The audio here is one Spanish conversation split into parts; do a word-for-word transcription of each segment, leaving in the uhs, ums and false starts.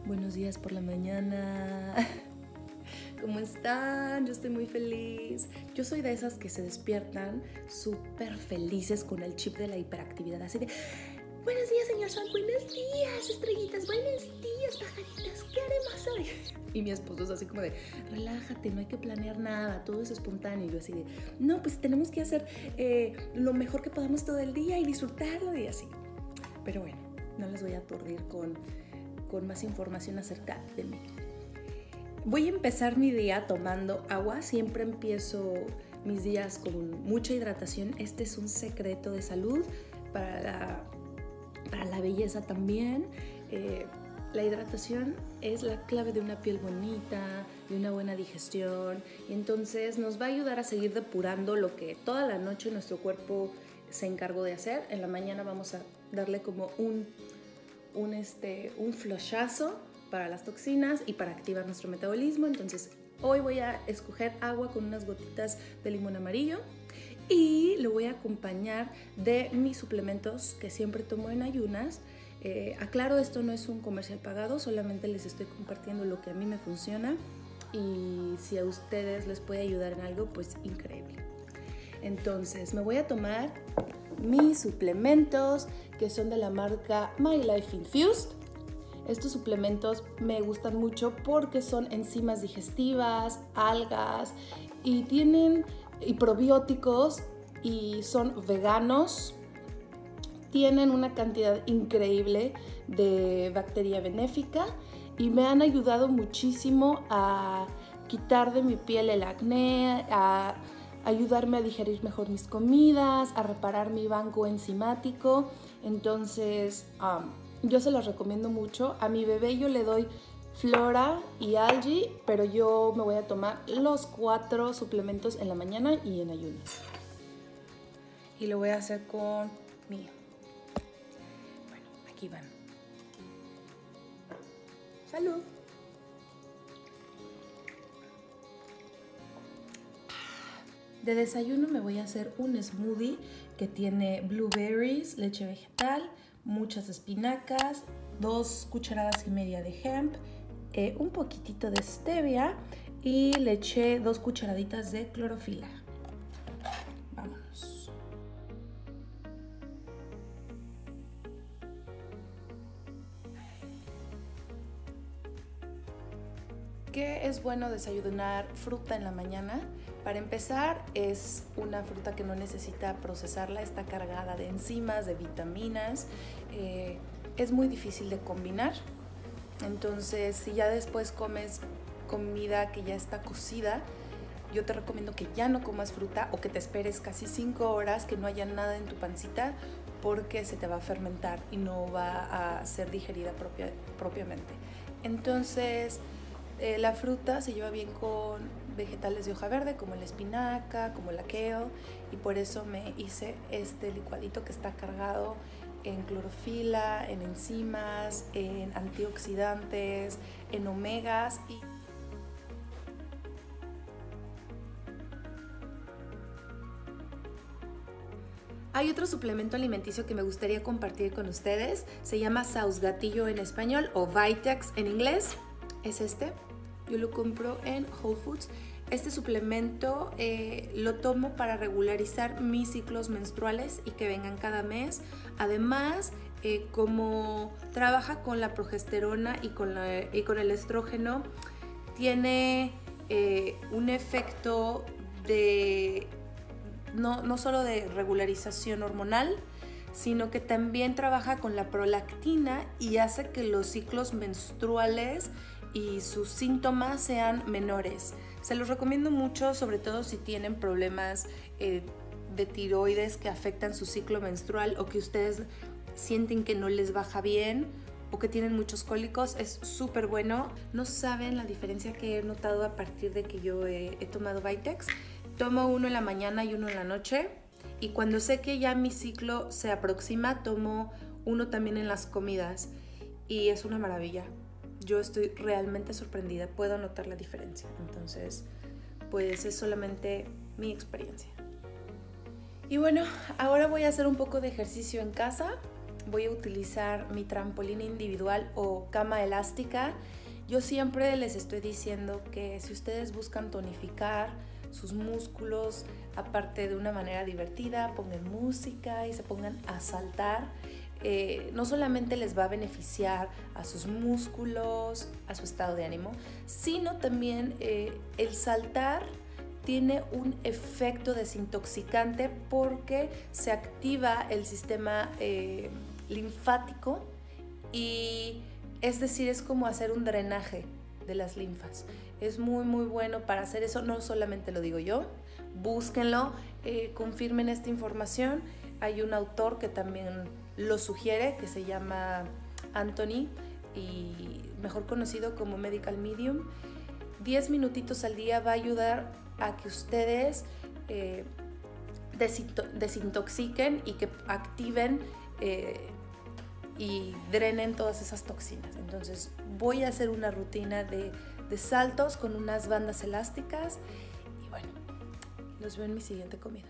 Buenos días por la mañana. ¿Cómo están? Yo estoy muy feliz. Yo soy de esas que se despiertan súper felices con el chip de la hiperactividad. Así de, buenos días, señor sol. Buenos días, estrellitas. Buenos días, pajaritas. ¿Qué haremos hoy? Y mi esposo es así como de, relájate, no hay que planear nada. Todo es espontáneo. Y yo así de, no, pues tenemos que hacer eh, lo mejor que podamos todo el día y disfrutarlo y así. Pero bueno, no les voy a aturdir con... con más información acerca de mí. Voy a empezar mi día tomando agua. Siempre empiezo mis días con mucha hidratación. Este es un secreto de salud para la, para la belleza también. Eh, la hidratación es la clave de una piel bonita, de una buena digestión. Y entonces nos va a ayudar a seguir depurando lo que toda la noche nuestro cuerpo se encargó de hacer. En la mañana vamos a darle como un Un, este, un flushazo para las toxinas y para activar nuestro metabolismo. Entonces hoy voy a escoger agua con unas gotitas de limón amarillo y lo voy a acompañar de mis suplementos que siempre tomo en ayunas. Eh, aclaro, esto no es un comercial pagado, solamente les estoy compartiendo lo que a mí me funciona y si a ustedes les puede ayudar en algo, pues increíble. Entonces me voy a tomar mis suplementos que son de la marca My Life Infused. Estos suplementos me gustan mucho porque son enzimas digestivas, algas y tienen y probióticos y son veganos. Tienen una cantidad increíble de bacteria benéfica y me han ayudado muchísimo a quitar de mi piel el acné, a ayudarme a digerir mejor mis comidas, a reparar mi banco enzimático. Entonces um, yo se los recomiendo mucho. A mi bebé yo le doy Flora y Algae, pero yo me voy a tomar los cuatro suplementos en la mañana y en ayunas. Y lo voy a hacer con mi... Bueno, aquí van. ¡Salud! De desayuno me voy a hacer un smoothie que tiene blueberries, leche vegetal, muchas espinacas, dos cucharadas y media de hemp, eh, un poquitito de stevia y le eché dos cucharaditas de clorofila. Vámonos. ¿Qué es bueno desayunar fruta en la mañana? Para empezar, es una fruta que no necesita procesarla, está cargada de enzimas, de vitaminas, eh, es muy difícil de combinar. Entonces, si ya después comes comida que ya está cocida, yo te recomiendo que ya no comas fruta o que te esperes casi cinco horas, que no haya nada en tu pancita, porque se te va a fermentar y no va a ser digerida propia, propiamente. Entonces, eh, la fruta se lleva bien con vegetales de hoja verde como la espinaca, como la kale, y por eso me hice este licuadito que está cargado en clorofila, en enzimas, en antioxidantes, en omegas y hay otro suplemento alimenticio que me gustaría compartir con ustedes, se llama Sausgatillo en español o Vitex en inglés, es este. Yo lo compro en Whole Foods. Este suplemento eh, lo tomo para regularizar mis ciclos menstruales y que vengan cada mes. Además, eh, como trabaja con la progesterona y con, la, y con el estrógeno, tiene eh, un efecto de no, no solo de regularización hormonal, sino que también trabaja con la prolactina y hace que los ciclos menstruales y sus síntomas sean menores. Se los recomiendo mucho, sobre todo si tienen problemas eh, de tiroides que afectan su ciclo menstrual o que ustedes sienten que no les baja bien o que tienen muchos cólicos. Es súper bueno. No saben la diferencia que he notado a partir de que yo he, he tomado Vitex. Tomo uno en la mañana y uno en la noche, y cuando sé que ya mi ciclo se aproxima, tomo uno también en las comidas y es una maravilla. Yo estoy realmente sorprendida, puedo notar la diferencia. Entonces, pues es solamente mi experiencia. Y bueno, ahora voy a hacer un poco de ejercicio en casa. voy a utilizar mi trampolín individual o cama elástica. Yo siempre les estoy diciendo que si ustedes buscan tonificar sus músculos, aparte de una manera divertida, pongan música y se pongan a saltar. Eh, no solamente les va a beneficiar a sus músculos, a su estado de ánimo, sino también eh, el saltar tiene un efecto desintoxicante porque se activa el sistema eh, linfático, y es decir, es como hacer un drenaje de las linfas. Es muy muy bueno para hacer eso, no solamente lo digo yo, búsquenlo, eh, confirmen esta información. Hay un autor que también lo sugiere, que se llama Anthony, y mejor conocido como Medical Medium. diez minutitos al día va a ayudar a que ustedes eh, desintoxiquen y que activen eh, y drenen todas esas toxinas. Entonces voy a hacer una rutina de, de saltos con unas bandas elásticas y bueno, los veo en mi siguiente comida.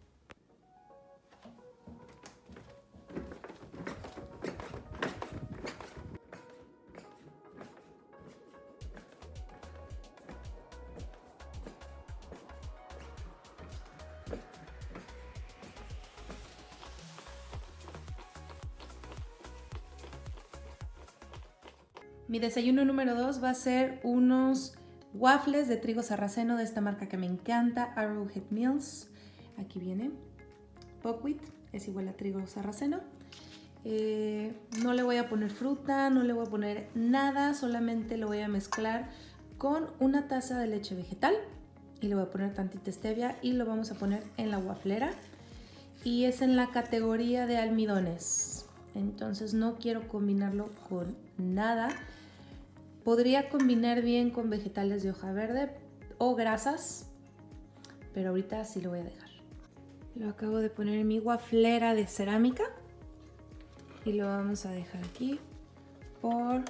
Mi desayuno número dos va a ser unos waffles de trigo sarraceno de esta marca que me encanta, Arrowhead Mills. Aquí viene. Buckwheat es igual a trigo sarraceno. Eh, no le voy a poner fruta, no le voy a poner nada, solamente lo voy a mezclar con una taza de leche vegetal y le voy a poner tantita stevia y lo vamos a poner en la waflera. Y es en la categoría de almidones, entonces no quiero combinarlo con nada. Podría combinar bien con vegetales de hoja verde o grasas, pero ahorita sí lo voy a dejar. Lo acabo de poner en mi waflera de cerámica y lo vamos a dejar aquí por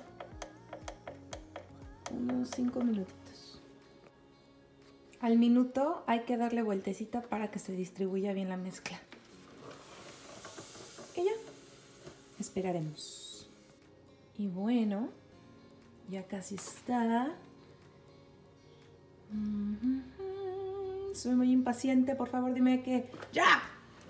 unos cinco minutitos. Al minuto hay que darle vueltecita para que se distribuya bien la mezcla. Y ya, esperaremos. Y bueno, ya casi está. Mm-hmm. Soy muy impaciente, por favor dime que ¡ya!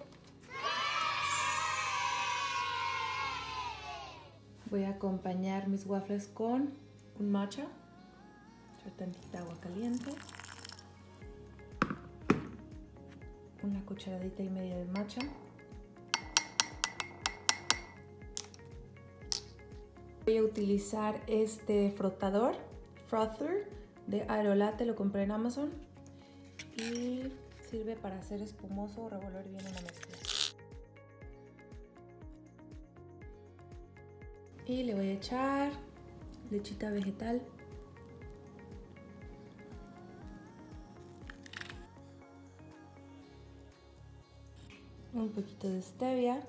Voy a acompañar mis waffles con un matcha. Echar tantita agua caliente. Una cucharadita y media de matcha. Voy a utilizar este frotador, frother de Aerolatte, lo compré en Amazon y sirve para hacer espumoso o revolver bien en la mezcla. Y le voy a echar lechita vegetal. Un poquito de stevia.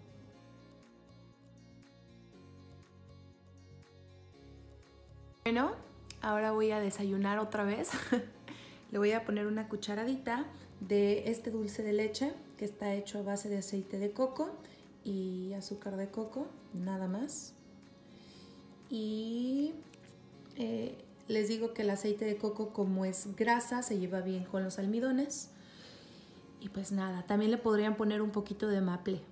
Bueno, ahora voy a desayunar otra vez. Le voy a poner una cucharadita de este dulce de leche que está hecho a base de aceite de coco y azúcar de coco, nada más. Y eh, les digo que el aceite de coco, como es grasa, se lleva bien con los almidones. Y pues nada, también le podrían poner un poquito de maple.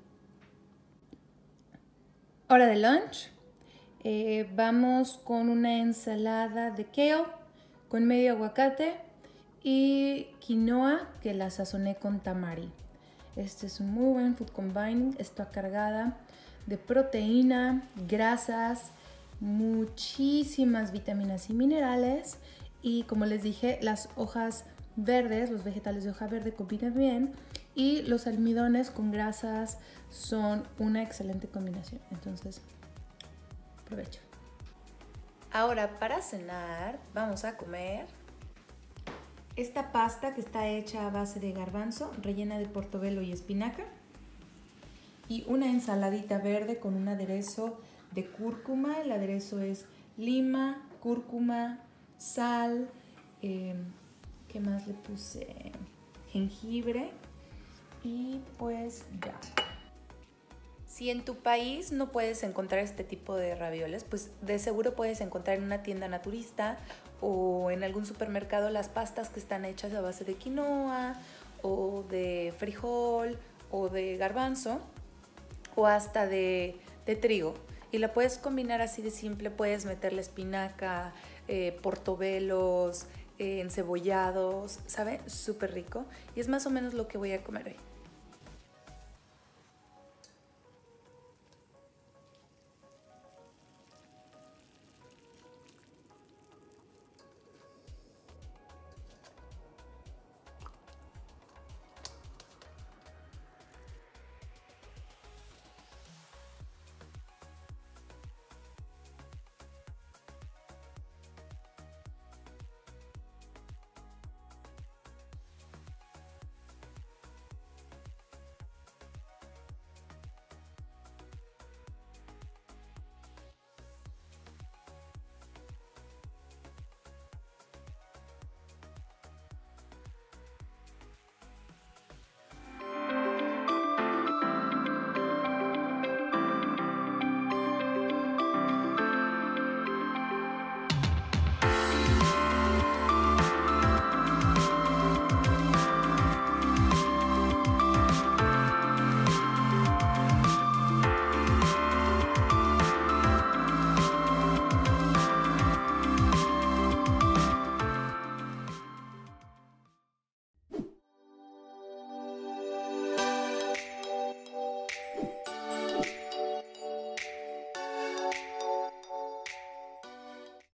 Hora de lunch. Eh, vamos con una ensalada de kale con medio aguacate y quinoa que la sazoné con tamari. Este es un muy buen food combining. Está cargada de proteína, grasas, muchísimas vitaminas y minerales, y como les dije, las hojas verdes, los vegetales de hoja verde combinan bien, y los almidones con grasas son una excelente combinación. Entonces, provecho. Ahora para cenar vamos a comer esta pasta que está hecha a base de garbanzo, rellena de portobello y espinaca, y una ensaladita verde con un aderezo de cúrcuma. El aderezo es lima, cúrcuma, sal, eh, ¿qué más le puse? Jengibre, y pues ya. Si en tu país no puedes encontrar este tipo de ravioles, pues de seguro puedes encontrar en una tienda naturista o en algún supermercado las pastas que están hechas a base de quinoa o de frijol o de garbanzo o hasta de, de trigo. Y la puedes combinar así de simple, puedes meterle espinaca, eh, portobelos, eh, encebollados, ¿sabe? Súper rico. Y es más o menos lo que voy a comer hoy.